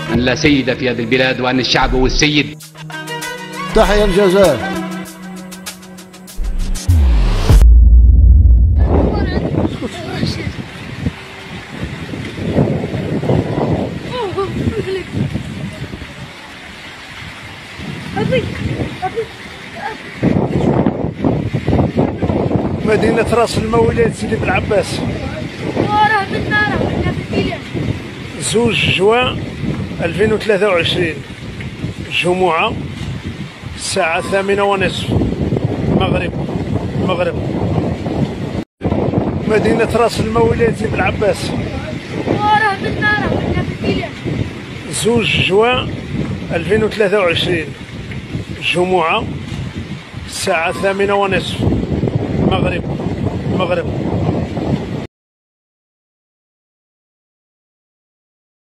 أن لا سيد في هذه البلاد وأن الشعب هو السيد. تحيا الجزائر. مدينة راس المولد سيدي بالعباس. وراه بالنار 2 جوان 2023 الجمعة الساعة 8:30 المغرب. مدينة راس المولد سيدي بالعباس. وراه بالنار 2 جوان 2023 الجمعة الساعة 8:30 المغرب.